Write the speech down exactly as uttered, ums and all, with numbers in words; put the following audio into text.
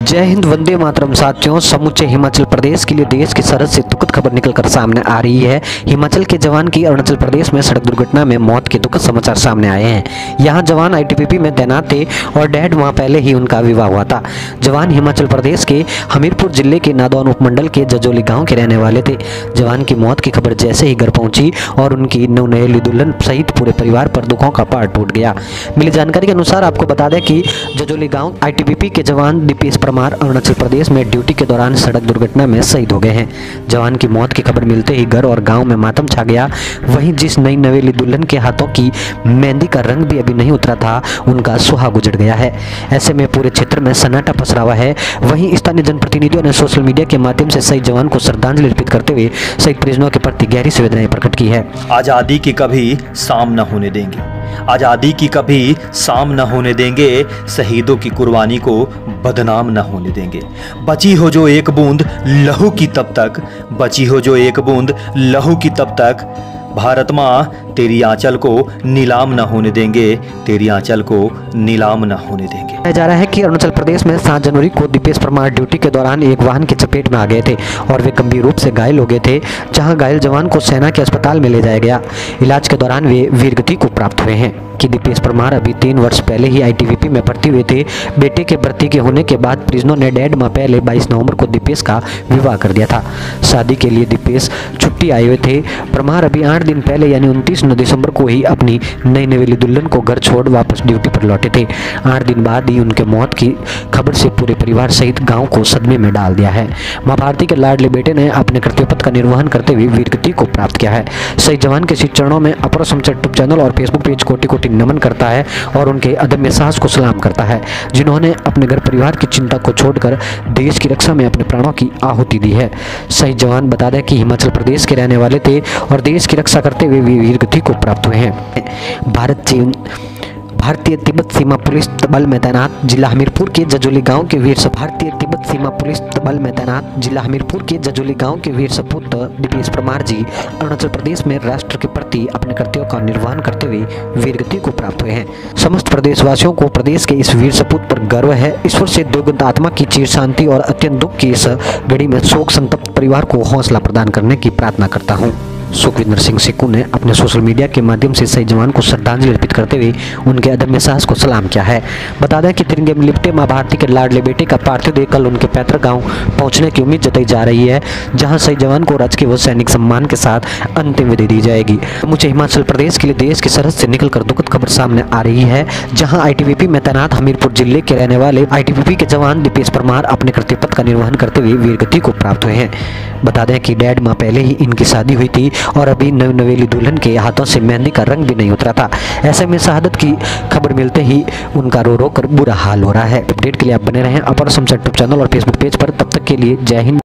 जय हिंद, वंदे मातरम। साथियों, समूचे हिमाचल प्रदेश के लिए देश की सरहद से दुखद खबर निकलकर सामने आ रही है। हिमाचल के जवान की अरुणाचल प्रदेश में सड़क दुर्घटना में मौत के दुखद समाचार सामने आए हैं। यहां जवान आईटीबीपी में तैनात थे और डेढ़ माह पहले ही उनका विवाह हुआ था। जवान हिमाचल प्रदेश के हमीरपुर जिले के नादौन उपमंडल के जजोली गाँव के रहने वाले थे। जवान की मौत की खबर जैसे ही घर पहुंची और उनकी नवनयेली दुल्हन सहित पूरे परिवार पर दुखों का पहाड़ टूट गया। मिली जानकारी के अनुसार आपको बता दें कि जजोली गाँव आईटीबीपी के जवान दीपेश परमार अरुणाचल प्रदेश में ड्यूटी के दौरान सड़क दुर्घटना में शहीद हो गए हैं। जवान की मौत की खबर मिलते ही घर और गांव में मातम छा गया। वहीं जिस नई नवेली दुल्हन के हाथों की मेहंदी का रंग भी अभी नहीं उतरा था, उनका सुहाग उजड़ गया है। ऐसे में पूरे क्षेत्र में सन्नाटा पसरा हुआ है। वहीं स्थानीय जनप्रतिनिधियों ने सोशल मीडिया के माध्यम से शहीद जवान को श्रद्धांजलि अर्पित करते हुए शहीद परिजनों के प्रति गहरी संवेदनाएं प्रकट की है। आजादी की कभी शाम न होने देंगे, आजादी की कभी शाम न होने देंगे, शहीदों की कुर्बानी को बदनाम न होने देंगे। बची हो जो एक बूंद लहू की तब तक, बची हो जो एक बूंद लहू की तब तक, भारत माँ तेरी आंचल को नीलाम न होने देंगे, तेरी आंचल को नीलाम न होने देंगे। बताया जा रहा है कि अरुणाचल प्रदेश में सात जनवरी को दीपेश परमार ड्यूटी के दौरान एक वाहन की चपेट में आ गए थे और वे गंभीर रूप से घायल हो गए थे। जहां घायल जवान को सेना के अस्पताल में ले जाया गया। इलाज के दौरान वे वीरगति को प्राप्त हुए हैं। कि दीपेश परमार अभी तीन वर्ष पहले ही आईटीबीपी में भर्ती हुए थे। बेटे के भर्ती के होने के बाद परिजनों ने डेढ़ माह पहले बाईस नवंबर को दीपेश का विवाह कर दिया था। शादी के लिए दीपेश छुट्टी आए हुए थे। परमार अभी आठ दिन पहले यानी उनतीस दिसंबर को ही अपनी नई नवेली दुल्हन को घर छोड़ वापस ड्यूटी पर लौटे थे। आठ दिन बाद ही उनके मौत की खबर से पूरे परिवार सहित गाँव को सदमे में डाल दिया है। माँ भारती के लाडले बेटे ने अपने कर्तव्य पथ का निर्वहन करते हुए वीरगति को प्राप्त किया है। शहीद जवान के श्री चरणों में अपर समाचार यूट्यूब चैनल और फेसबुक पेज कोटि कोटि नमन करता है और उनके अदम्य साहस को सलाम करता है, जिन्होंने अपने घर परिवार की चिंता को छोड़कर देश की रक्षा में अपने प्राणों की आहुति दी है। शहीद जवान बता दें कि हिमाचल प्रदेश के रहने वाले थे और देश की रक्षा करते हुए वीरगति को प्राप्त हुए हैं। भारत चीन भारतीय तिब्बत सीमा पुलिस बल में तैनात जिला हमीरपुर के जजोली गांव के वीर भारतीय तिब्बत सीमा पुलिस बल में तैनात जिला हमीरपुर के जजोली गांव के वीर सपूत दीपेश परमार जी अरुणाचल प्रदेश में राष्ट्र के प्रति अपने कर्तव्यों का निर्वहन करते हुए वीरगति को प्राप्त हुए हैं। समस्त प्रदेशवासियों को प्रदेश के इस वीर सपूत पर गर्व है। ईश्वर से दिवंगत आत्मा की चिर शांति और अत्यंत दुख की इस घड़ी में शोक संतप्त परिवार को हौसला प्रदान करने की प्रार्थना करता हूँ। सुखविंदर सिंह सिक्कू ने अपने सोशल मीडिया के माध्यम से शहीद जवान को श्रद्धांजलि अर्पित करते हुए उनके अदम्य साहस को सलाम किया है। बता दें कि तिरंगे में लिपटे मां भारती के लाडले बेटे का पार्थिव देह कल उनके पैतृक गांव पहुंचने की उम्मीद जताई जा रही है, जहां शहीद जवान को राजकीय व सैनिक सम्मान के साथ अंतिम विदाई दी जाएगी। मुझे हिमाचल प्रदेश के लिए देश की सरहद से निकलकर दुखद खबर सामने आ रही है, जहाँ आईटीबीपी में तैनात हमीरपुर जिले के रहने वाले आईटीबीपी के जवान दीपेश परमार अपने कर्तव्य पथ का निर्वहन करते हुए वीरगति को प्राप्त हुए हैं। बता दें कि डेढ़ माह पहले ही इनकी शादी हुई थी और अभी नव नवेली दुल्हन के हाथों से मेहंदी का रंग भी नहीं उतरा था। ऐसे में शहादत की खबर मिलते ही उनका रो रो कर बुरा हाल हो रहा है। अपडेट के लिए आप बने रहें अपर समाचार यूट्यूब चैनल और फेसबुक पेज पर। तब तक के लिए जय हिंद।